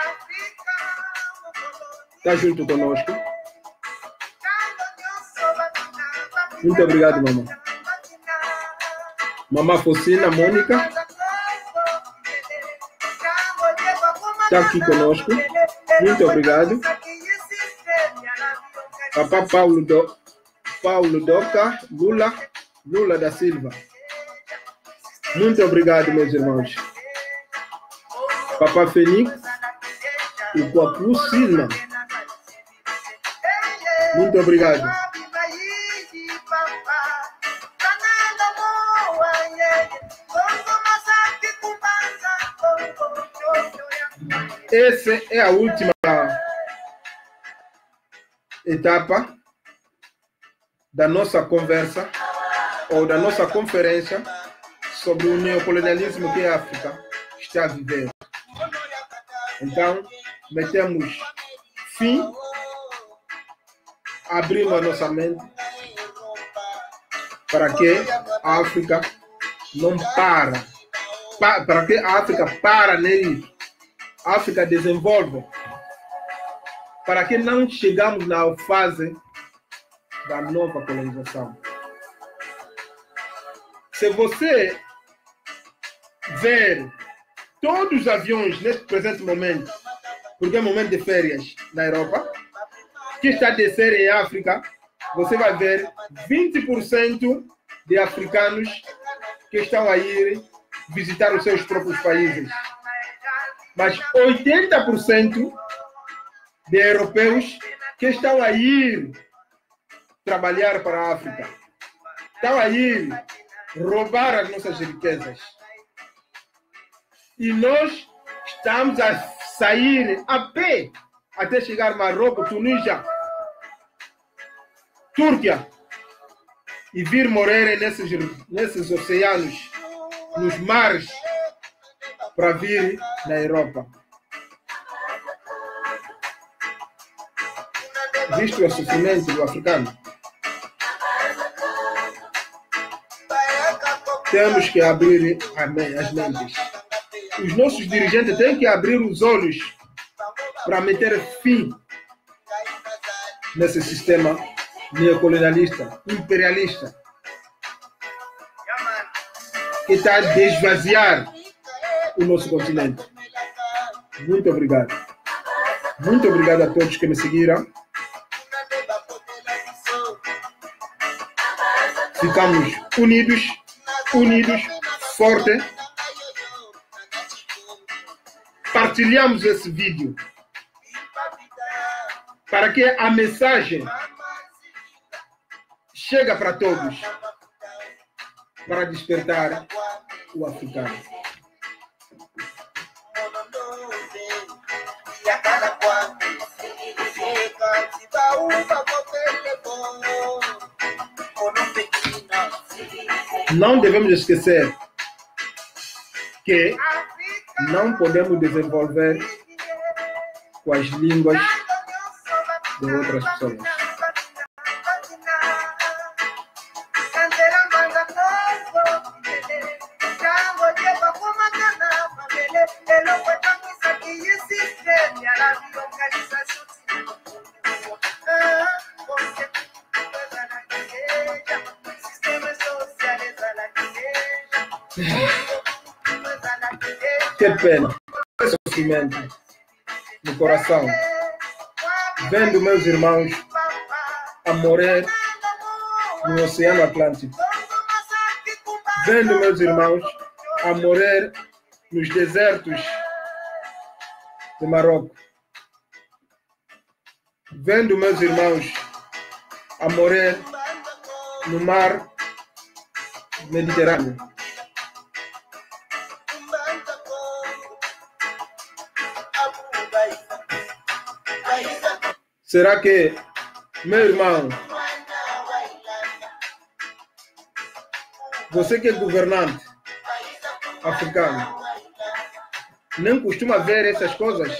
está junto conosco. Muito obrigado, mamãe. Mamãe Focina, Mônica, está aqui conosco. Muito obrigado. Papá Paulo Doca, Lula da Silva. Muito obrigado, meus irmãos. Papá Fênix, o Coapu Silma. Muito obrigado. Essa é a última etapa da nossa conversa ou da nossa conferência sobre o neocolonialismo que a África está a viver. Então, metemos fim, abrimos a nossa mente para que a África não para que a África para nele. A África desenvolve, para que não chegamos na fase da nova colonização. Se você ver todos os aviões neste presente momento, porque é momento de férias na Europa, que está a descer em África, você vai ver 20% de africanos que estão a ir visitar os seus próprios países. Mas 80% de europeus que estão a ir trabalhar para a África, estão a ir roubar as nossas riquezas. E nós estamos a sair a pé até chegar a Marrocos, Tunísia, Turquia, e vir morrer nesses oceanos, nos mares, para vir na Europa. Visto o sofrimento do africano, temos que abrir as mentes. Os nossos dirigentes têm que abrir os olhos para meter fim nesse sistema neocolonialista, imperialista, que está a desvaziar o nosso continente. Muito obrigado. Muito obrigado a todos que me seguiram. Ficamos unidos, fortes. Partilhamos esse vídeo para que a mensagem chegue para todos, para despertar o africano. Não devemos esquecer que não podemos desenvolver com as línguas de outras pessoas. Que pena. Esse sofrimento no coração. Vendo meus irmãos a morrer no Oceano Atlântico. Vendo meus irmãos a morrer nos desertos do Marrocos. Vendo meus irmãos a morrer no mar Mediterrâneo. Será que, meu irmão, você que é governante africano, nem costuma ver essas coisas?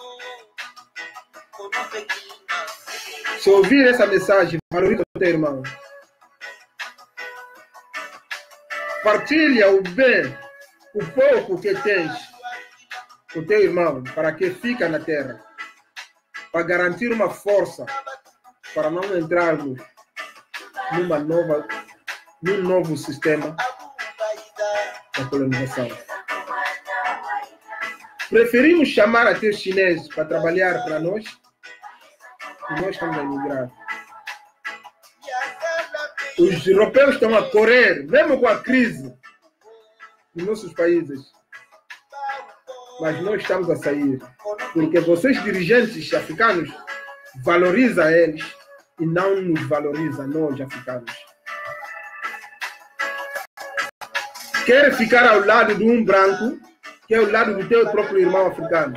Se ouvir essa mensagem, valoriza o teu irmão. Partilha o bem, o pouco que tens com o teu irmão, para que fica na terra, para garantir uma força, para não entrarmos num novo sistema da colonização. Preferimos chamar até os chineses para trabalhar para nós, e nós estamos a emigrar. Os europeus estão a correr, mesmo com a crise nos nossos países. Mas nós estamos a sair, porque vocês dirigentes africanos valorizam eles e não nos valorizam nós africanos. Quer ficar ao lado de um branco, que é ao lado do teu próprio irmão africano.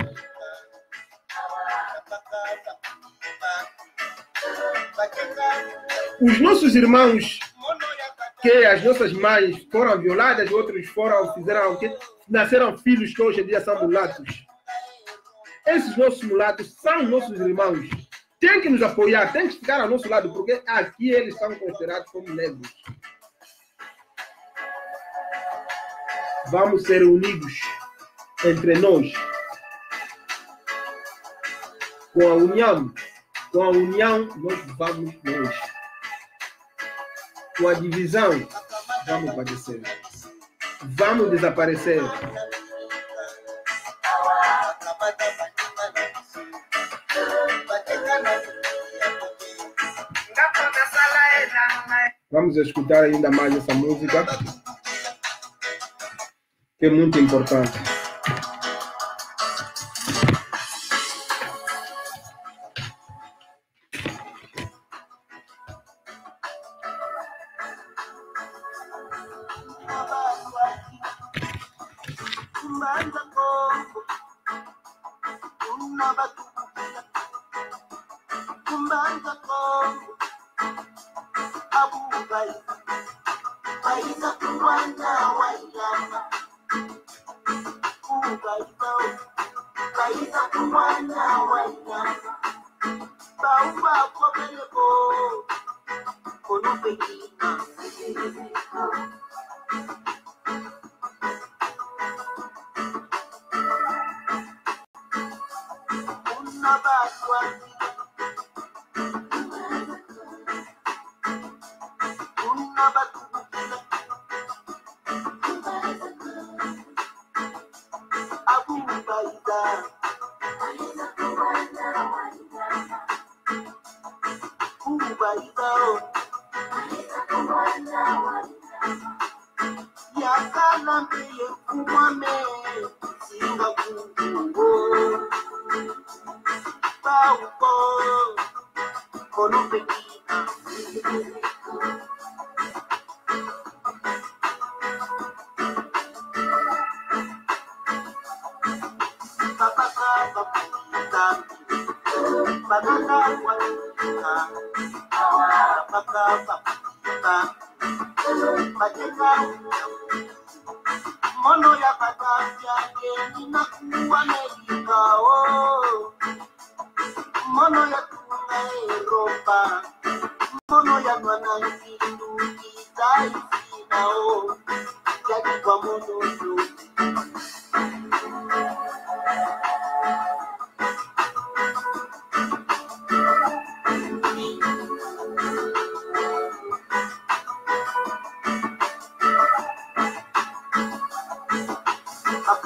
Os nossos irmãos, que as nossas mães foram violadas, outros nasceram filhos que hoje em dia são mulatos. Esses nossos mulatos são nossos irmãos. Tem que nos apoiar, tem que ficar ao nosso lado, porque aqui eles são considerados como negros. Vamos ser unidos entre nós. Com a união nós vamos longe. Com a divisão, vamos padecer. Vamos desaparecer. Vamos escutar ainda mais essa música, que é muito importante.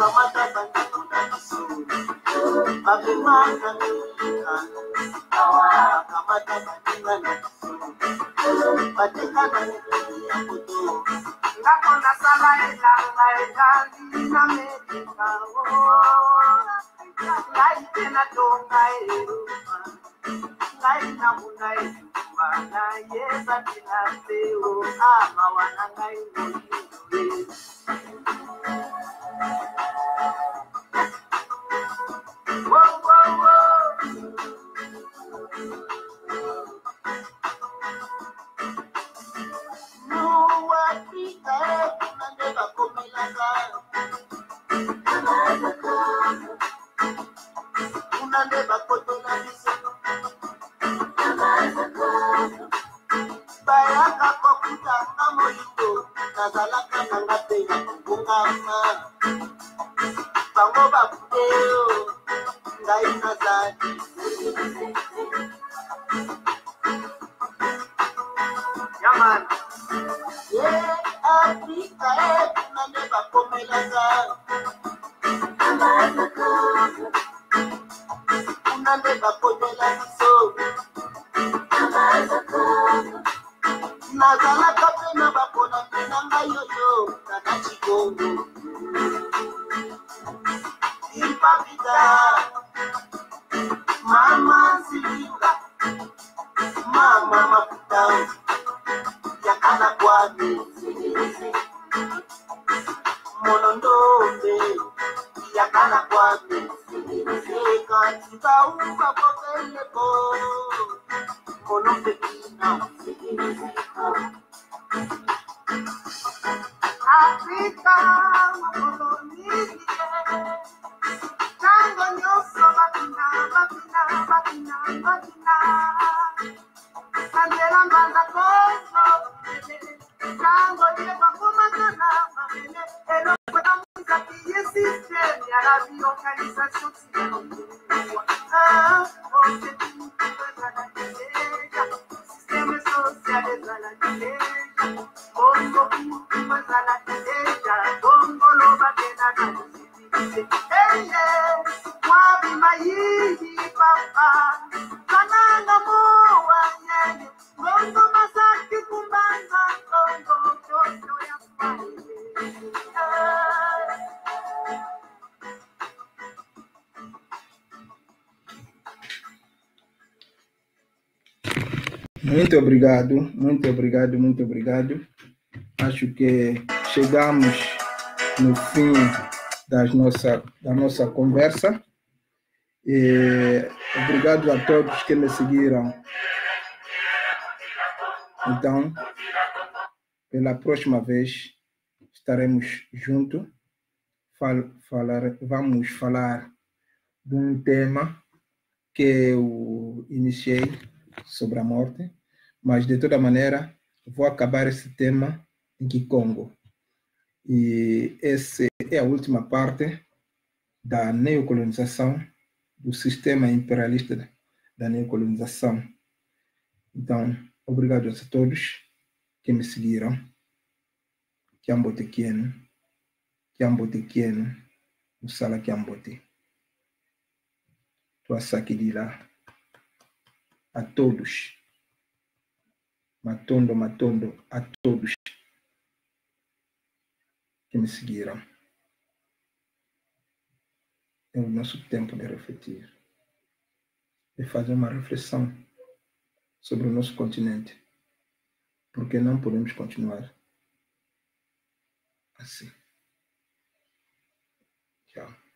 Muito obrigado, muito obrigado, muito obrigado. Acho que chegamos no fim da nossa conversa. E obrigado a todos que me seguiram. Então, pela próxima vez, estaremos juntos. Vamos falar de um tema que eu iniciei sobre a morte, mas de toda maneira vou acabar esse tema em Kikongo. E essa é a última parte da neocolonização, do sistema imperialista da neocolonização. Então, obrigado a todos que me seguiram. Kiambote Kieno, Usala Kiambote. Tuasakidila a todos. Matondo a todos que me seguiram. É o nosso tempo de refletir, de fazer uma reflexão sobre o nosso continente, porque não podemos continuar assim. Tchau.